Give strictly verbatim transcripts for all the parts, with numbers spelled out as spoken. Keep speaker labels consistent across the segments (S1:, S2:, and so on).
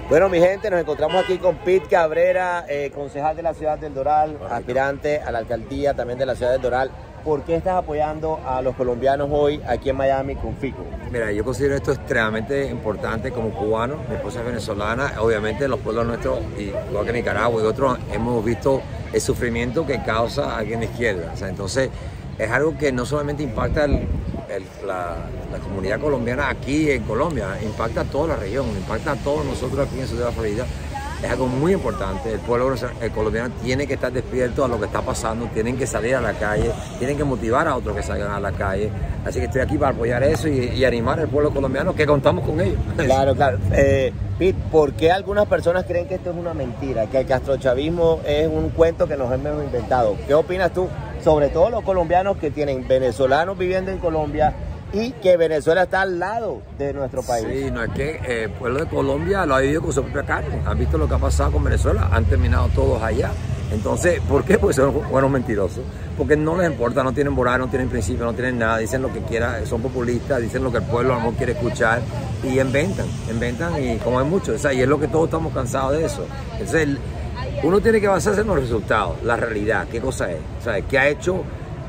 S1: Bueno, mi gente, nos encontramos aquí con Pete Cabrera, eh, concejal de la ciudad del Doral, Correcto. aspirante a la alcaldía también de la ciudad del Doral. ¿Por qué estás apoyando a los colombianos hoy aquí en Miami con Fico?
S2: Mira, yo considero esto extremadamente importante como cubano. Mi esposa es venezolana. Obviamente los pueblos nuestros, igual que Nicaragua y otros, hemos visto el sufrimiento que causa aquí en la izquierda. O sea, entonces, es algo que no solamente impacta el, el, la, la comunidad colombiana aquí en Colombia, impacta a toda la región, impacta a todos nosotros aquí en Ciudad de la Florida. Es algo muy importante. El pueblo el colombiano tiene que estar despierto a lo que está pasando, tienen que salir a la calle, tienen que motivar a otros que salgan a la calle. Así que estoy aquí para apoyar eso y, y animar al pueblo colombiano que contamos con ellos.
S1: Claro, claro. Eh, Pete, ¿por qué algunas personas creen que esto es una mentira, que el castrochavismo es un cuento que nos hemos inventado? ¿Qué opinas tú? Sobre todo los colombianos que tienen venezolanos viviendo en Colombia y que Venezuela está al lado de nuestro país.
S2: Sí, no es que eh, el pueblo de Colombia lo ha vivido con su propia carne. Han visto lo que ha pasado con Venezuela, han terminado todos allá. Entonces, ¿por qué? Pues son buenos mentirosos. Porque no les importa, no tienen moral, no tienen principio, no tienen nada, dicen lo que quieran, son populistas, dicen lo que el pueblo a lo mejor quiere escuchar y inventan, inventan y como hay muchos, o sea, y es lo que todos estamos cansados de eso. Entonces, el, uno tiene que basarse en los resultados, la realidad, qué cosa es, o sea, qué ha hecho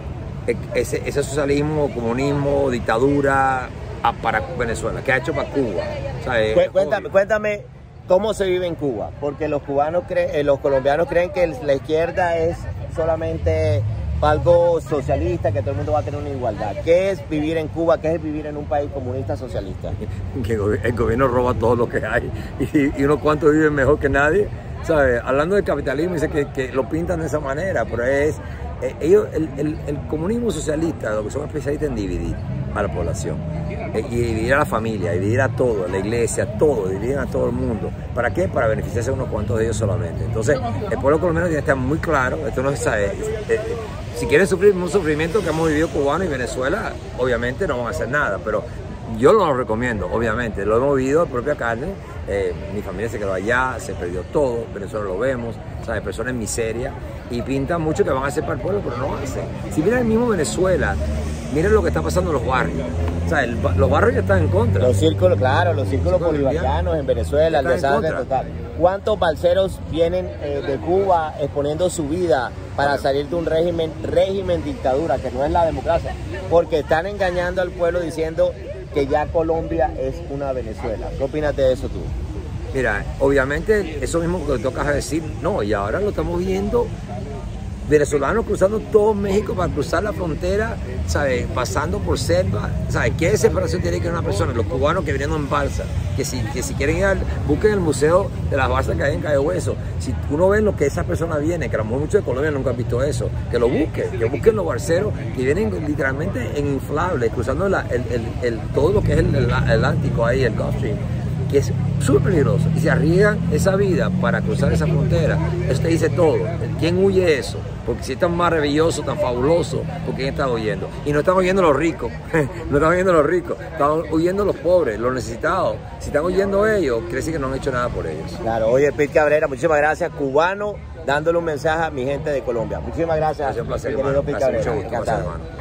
S2: ese, ese socialismo, comunismo, dictadura a, para Venezuela, qué ha hecho para Cuba. O sea,
S1: Cu cuéntame, cuéntame cómo se vive en Cuba, porque los cubanos creen, eh, los colombianos creen que la izquierda es solamente algo socialista, que todo el mundo va a tener una igualdad. ¿Qué es vivir en Cuba? ¿Qué es vivir en un país comunista socialista?
S2: Que el gobierno roba todo lo que hay y, y unos cuantos viven mejor que nadie. ¿Sabes? Hablando del capitalismo, dice que, que lo pintan de esa manera, pero es eh, ellos, el, el, el comunismo socialista, lo que son especialistas en dividir a la población eh, y dividir a la familia, dividir a todo, a la iglesia, todo, dividir a todo el mundo. ¿Para qué? Para beneficiarse a unos cuantos de ellos solamente. Entonces, el pueblo colombiano tiene que estar muy claro, esto no se sabe. Eh, eh, si quieren sufrir un sufrimiento que hemos vivido Cubano y Venezuela, obviamente no van a hacer nada, pero yo no lo recomiendo, obviamente, lo hemos vivido en propia carne, eh, mi familia se quedó allá, se perdió todo, Venezuela lo vemos, ¿sabes? Personas en miseria, y pintan mucho que van a hacer para el pueblo, pero no hacen. Si miran el mismo Venezuela, miren lo que está pasando en los barrios, o sea, el, los barrios ya están en contra.
S1: Los círculos, claro, los círculos bolivarianos en Venezuela, el desastre total. ¿Cuántos balseros vienen eh, de Cuba exponiendo su vida para salir de un régimen, régimen dictadura, que no es la democracia? Porque están engañando al pueblo diciendo que ya Colombia es una Venezuela. ¿Qué opinas de eso tú?
S2: Mira, obviamente eso mismo que tocas decir, no, y ahora lo estamos viendo, venezolanos cruzando todo México para cruzar la frontera, ¿sabes? Pasando por selva, ¿sabes? ¿Qué desesperación tiene que una persona? Los cubanos que vienen en balsa, que si, que si quieren ir al, busquen el museo de las balsas que hay en Cayo Hueso. Si uno ve lo que esa persona viene, que a lo mejor muchos de Colombia nunca han visto eso, que lo busquen, que busquen los balseros que vienen literalmente en inflables, cruzando la, el, el, el, todo lo que es el, el Atlántico ahí, el Gulf Stream, que es súper peligroso, y se arriesgan esa vida para cruzar esa frontera. Eso te dice todo. ¿Quién huye eso? Porque si es tan maravilloso, tan fabuloso, ¿por quién está huyendo? Y no están huyendo los ricos, no están huyendo los ricos, están huyendo los pobres, los necesitados. Si están huyendo ellos, quiere decir que no han hecho nada por ellos.
S1: Claro, oye, Pete Cabrera, muchísimas gracias, cubano, dándole un mensaje a mi gente de Colombia. Muchísimas gracias.
S2: Es un placer,
S1: querido Pete Cabrera.
S2: Mucho gusto, hermano.